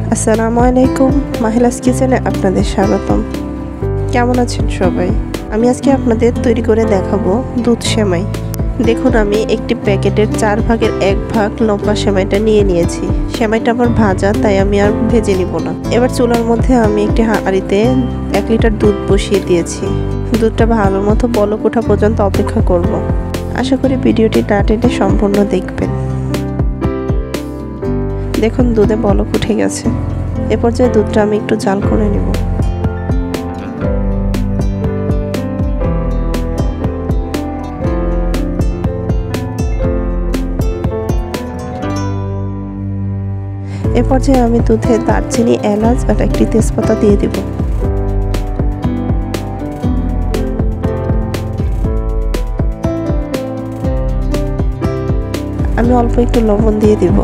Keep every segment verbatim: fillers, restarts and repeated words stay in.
আসসালামু আলাইকুম, মাহিলাস কিচেনে আপনাদের স্বাগতম। কেমন আছেন সবাই? আমি আজকে আপনাদের তৈরি করে দেখাবো দুধ সেমাই। দেখুন, আমি একটি প্যাকেটের চার ভাগের এক ভাগ লম্বা সেমাইটা নিয়ে নিয়েছি। সেমাইটা আবার ভাজা, তাই আমি আর ভেজে নিব না। এবার চুলার মধ্যে আমি একটি হাঁড়িতে এক লিটার দুধ বসিয়ে দিয়েছি। দুধটা ভালো মতো বলক ওঠা পর্যন্ত অপেক্ষা করব। আশা করি ভিডিওটি না টেনে সম্পূর্ণ দেখবেন। দেখুন, দুধে বলক উঠে গেছে। এ পর্যায়ে দুধটা আমি একটু জাল করে নিব। এ পর্যায়ে আমি দুধে দারচিনি, এলাচ আর একটি তেজপাতা দিয়ে দিব। আমি অল্প একটু লবণ দিয়ে দিব।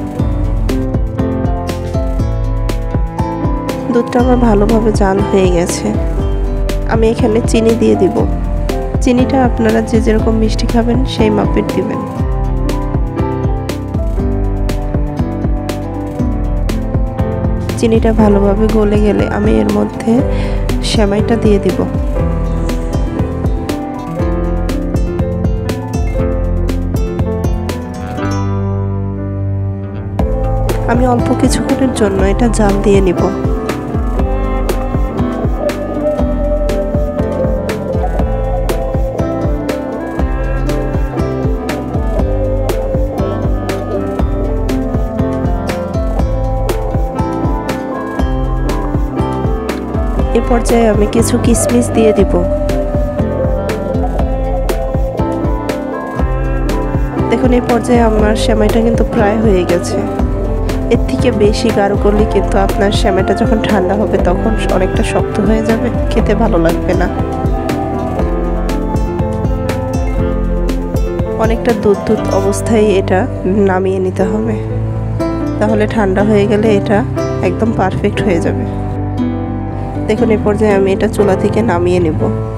দুধটা আমার ভালোভাবে জাল হয়ে গেছে। আমি এখানে চিনি দিয়ে দিব। চিনিটা আপনারা যে যেরকম মিষ্টি খাবেন সেই মাপের দিবেন। চিনিটা ভালোভাবে গলে গেলে আমি এর মধ্যে সেমাইটা দিয়ে দিব। আমি অল্প কিছুক্ষণের জন্য এটা জাল দিয়ে নিব। এ পর্যায়ে আমি কিছু কিশমিশ দিয়ে দিব। দেখুন, এই পর্যায়ে আমার সেমাইটা কিন্তু প্রায় হয়ে গেছে। এর থেকে বেশি গাঢ় করলে কিন্তু আপনার সেমাইটা যখন ঠান্ডা হবে তখন অনেকটা শক্ত হয়ে যাবে, খেতে ভালো লাগবে না। অনেকটা দুধ দুধ অবস্থায় এটা নামিয়ে নিতে হবে, তাহলে ঠান্ডা হয়ে গেলে এটা একদম পারফেক্ট হয়ে যাবে। দেখুন, এই পর্যায়ে আমি এটা চুলা থেকে নামিয়ে নেব।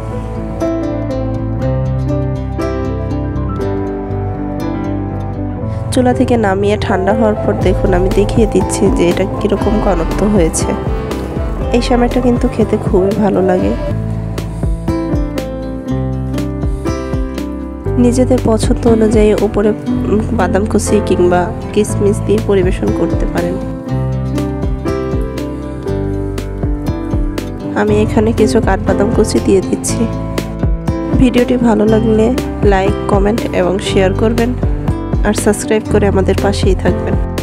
চুলা থেকে নামিয়ে ঠান্ডা হওয়ার পর দেখুন আমি দেখিয়ে দিচ্ছি যে এটা কীরকম ঘনত্ব হয়েছে। এই সেমাইটা কিন্তু খেতে খুবই ভালো লাগে। নিজেদের পছন্দ অনুযায়ী উপরে বাদাম কুচি কিংবা কিশমিশ দিয়ে পরিবেশন করতে পারেন। আমি এখানে কিছু কাঠবাদাম কুচি দিয়ে দিচ্ছি। ভিডিওটি ভালো লাগলে লাইক, কমেন্ট এবং শেয়ার করবেন আর সাবস্ক্রাইব করে আমাদের পাশেই থাকবেন।